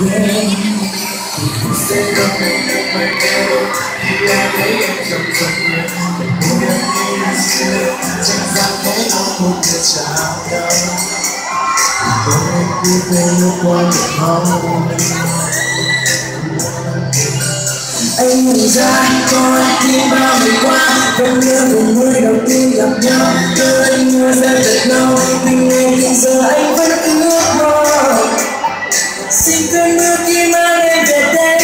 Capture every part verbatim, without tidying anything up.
Sẽ không nên được mây đeo khi ai thấy em trong giấc mơ. Mỗi lần nghĩ đến xưa chẳng dám thấy nó một cái chào nhau. Tôi em cứ về lúc qua một hôm anh nhận ra con đi bao ngày qua vẫn nhớ một người đầu tiên gặp nhau. Đưa anh mưa ra thật lâu nhưng ngay hiện giờ anh vẫn cứ ước mơ. Xin cơn mưa kia mang em về đây.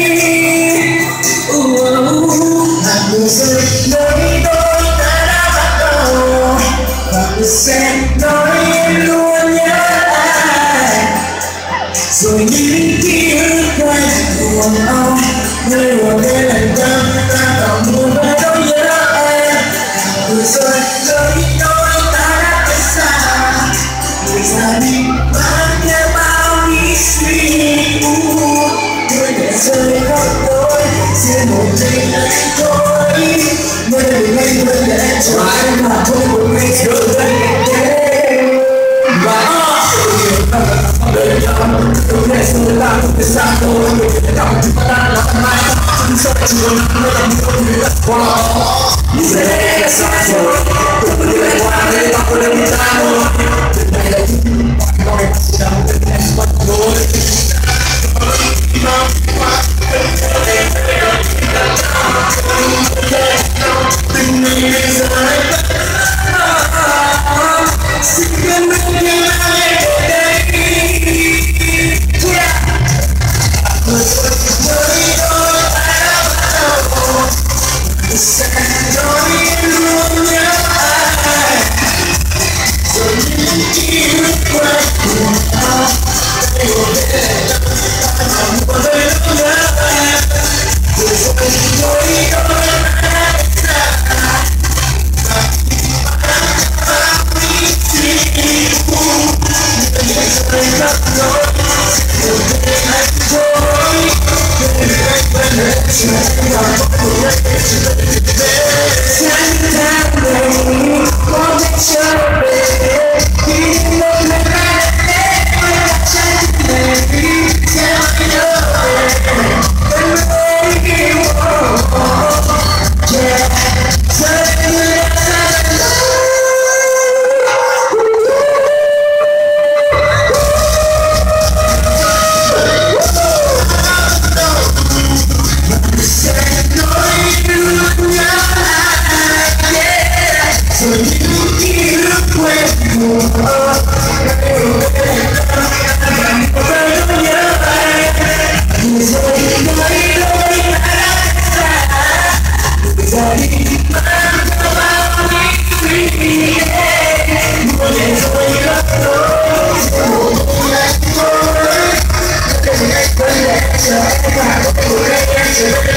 Hạt mưa rơi nơi tôi ta đã bắt đầu và mưa sẽ nói em luôn nhớ ai. Rồi những ký ức quay cuồng ong nơi một đêm lạnh tâm ta còn buồn với nỗi nhớ em. Mưa rơi nơi tôi ta đã cách xa người ra đi mang theo bao nghĩ suy người để rơi khóc tôi riêng một mình anh thôi. Nơi đừng anh vẫn để cho em mà thôi một ngày rồi đây và đời nhau không thể xưa ta không thể xa tôi người để đọc chúng ta là mai chúng sẽ chưa nằm nơi lòng tôi như đất hoa nhưng giờ đây là sai rồi tôi vẫn đi lại qua đây ta có đem ra thôi chuyện này là chúng bạn gọi chẳng đến em mất rồi. Tình mình bây giờ anh xin cơn mưa kia mang em về đây. Mưa rơi với tôi ta đã bắt đầu sẽ nói em luôn nhớ ai. Rồi những ký ức quay cuồng ong đây một đêm ta chẳng buồn với nỗi nhớ em. Rồi rồi với tôi ta đã cách xa và bao nghĩ suy người rơi khắp nơi một đêm anh thôi. Để anh vẫn để cho em và một ngày trở về. Sáng tháng này có biết trở về khi một lần anh đến với cả trái tim này sẽ mãi nhớ về vẫn mới yêu yeah rơi mưa đã xa dần lâu. Sẽ nói luôn nhớ ai yeah rồi những ký ức quen thuộc đây một đêm ta vẫn với nỗi nhớ ai. Rồi nơi đôi ta đã cách xa người ra đi mang theo bao nghĩ suy mưa để rồi khắp nơi một mình anh thôi. Đừng anh vẫn để cho em và một ngày em trở về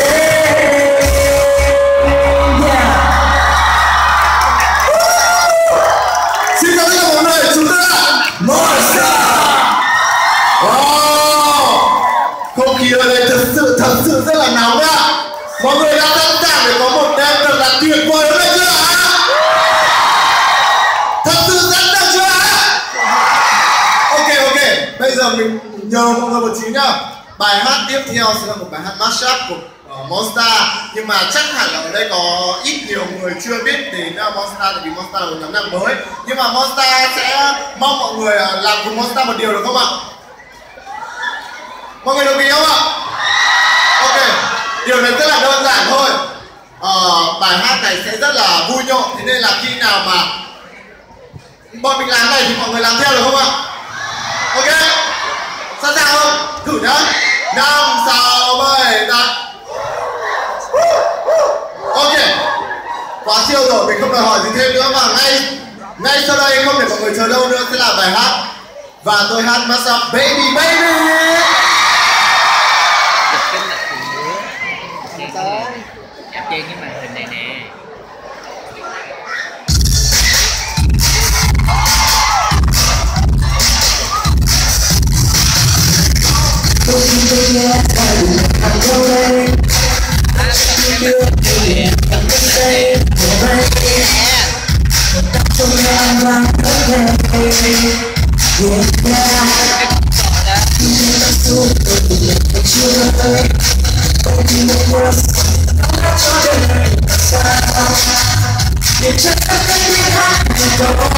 yeah. Xin chào tất cả mọi người, chúng ta là Monster. Wow, không khí ở đây thật sự thật sự rất là nóng ạ. Mọi người đã sẵn sàng để có một đêm thật là tuyệt vời hôm nay chưa ạ? Thật sự sẵn sàng chưa ạ? Ok ok, bây giờ mình nhờ mọi người một tí nhá. Bài hát tiếp theo sẽ là một bài hát mashup của uh, Monster. Nhưng mà chắc hẳn là ở đây có ít nhiều người chưa biết đến uh, Monster, tại vì Monster là một nhóm nhạc mới. Nhưng mà Monster sẽ mong mọi người uh, làm cùng Monster một điều được không ạ? Mọi người đồng ý không ạ? Ok, điều này rất là đơn giản thôi. Ờ, bài hát này sẽ rất là vui nhộn, thế nên là khi nào mà bọn mình làm này thì mọi người làm theo được không ạ? Ok, sẵn sàng không? Thử nhá. Năm, sáu, bảy, tám. Ok, quá siêu rồi, mình không đòi hỏi gì thêm nữa mà ngay ngay sau đây không để mọi người chờ lâu nữa sẽ là bài hát và tôi hát mashup Baby Baby. Áp trên cái màn hình này nè. Yeah. Để cho tất cả những hát